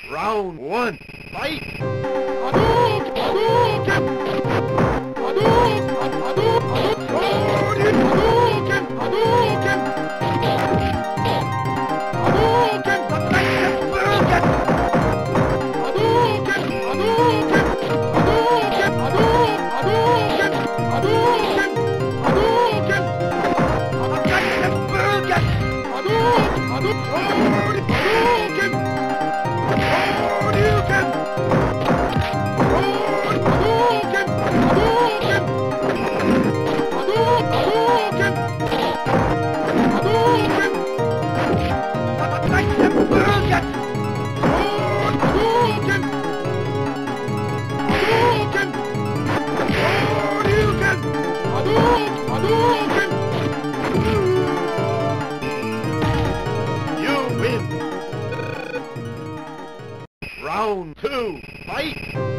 Round one, fight! Round two, fight!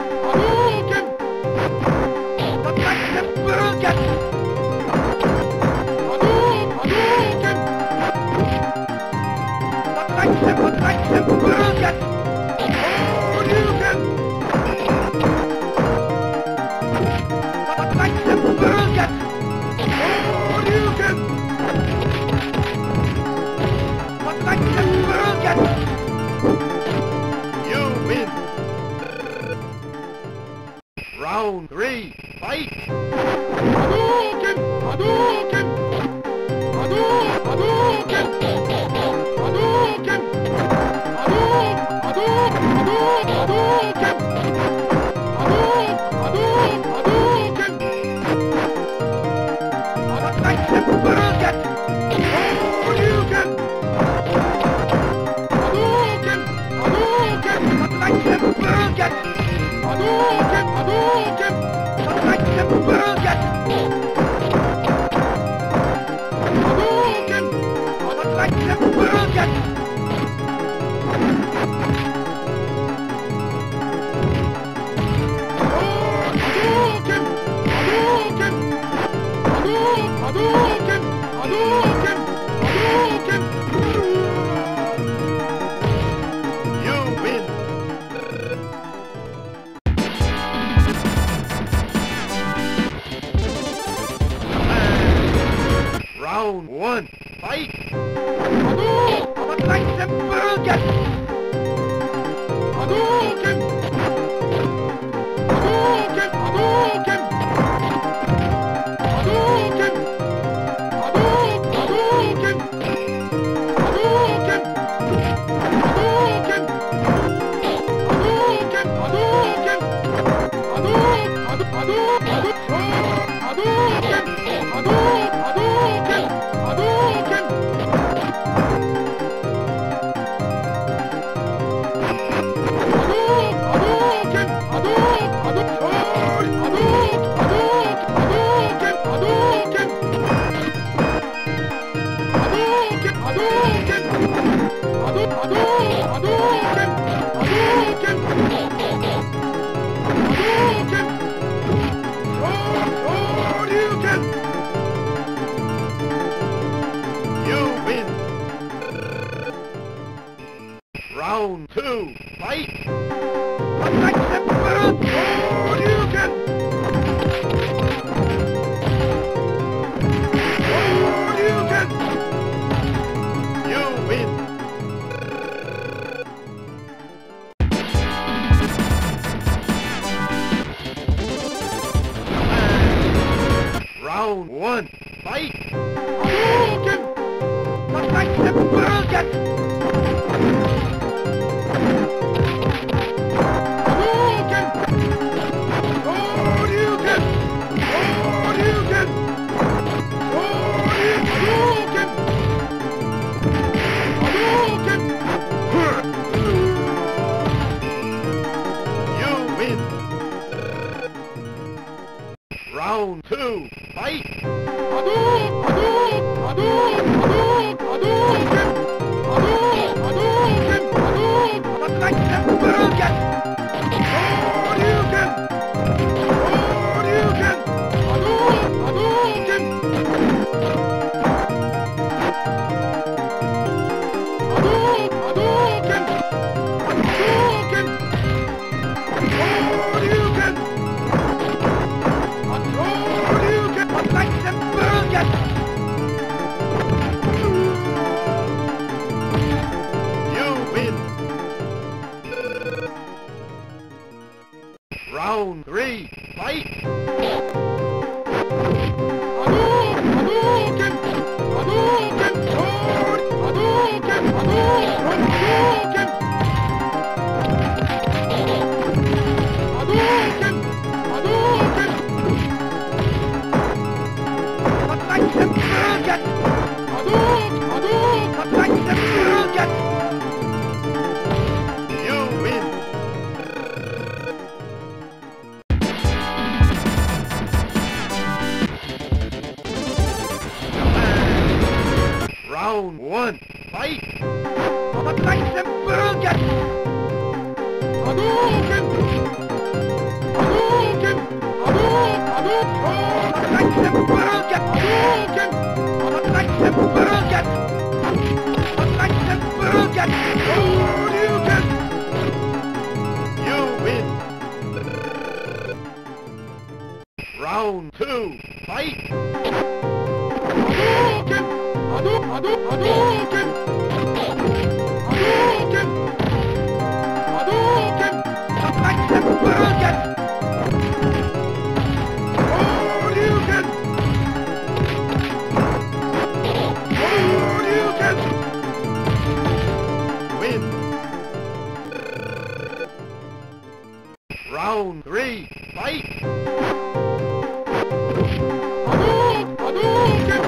Round three, fight! Hadouken! Hadouken! Hadouken! Hadouken! Hadouken! Hadouken! Round one, fight! Hadouken! Hadouken! Hadouken! Hadouken! Hadouken! Hadouken! Hadouken! Hadouken! Round two, fight! You win! Round one, fight! Hadouken! Round two, fight! Hadouken! Round 3, fight! Hadouken! Hadouken! Sword! Hadouken! Hadouken! Hadouken! Hadouken! Wat lijkt hem terug! Hadouken! Hadouken! Wat lijkt hem terug! You win! Round 1, fight! Wat lijkt hem terug! Hadouken! Hadouken! Hadouken! Hadouken! Wat lijkt hem terug! Hadouken! Wat lijkt hem terug! Wat lijkt hem terug! Hadouken! You win! Round 2, fight! Hadouken! Hadouken! Hadouken! Hadouken! Hadouken! Wat lijkt hem terug! Hadouken! Hadouken! Win! Round 3, fight! Hadouken! Hadouken!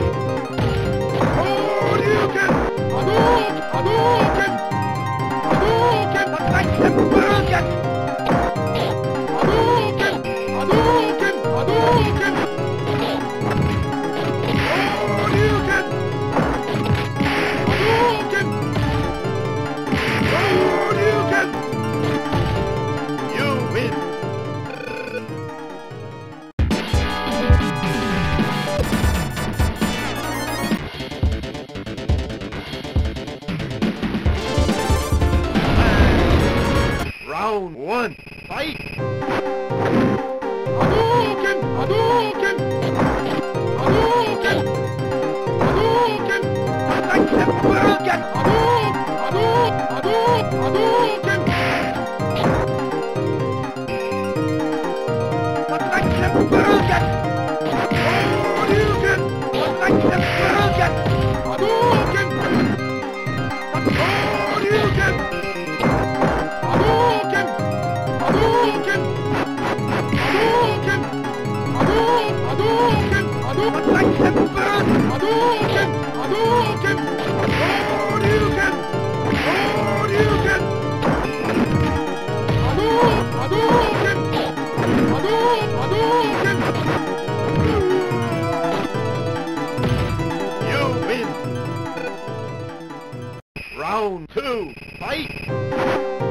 Hadouken! Hadouken! Hadouken! Hadouken! Wat lijkt hem terug! Hadouken! Hadouken! Hadouken! Hadouken! Hadouken! Hadouken! You win! Round 1, fight! Hadouken! Hadouken! Hadouken! Hadouken! Wat lijkt hem terug! Hadouken! Hadouken! Hadouken! Wat lijkt hem terug! Hadouken! Wat lijkt hem terug! Hadouken! Hadouken! Hadouken! Hadouken! Hadouken! Hadouken! Hadouken! Wat lijkt hem terug! Hadouken! Hadouken! Hadouken! Hadouken! Hadouken! Hadouken! You win! Round 2, fight!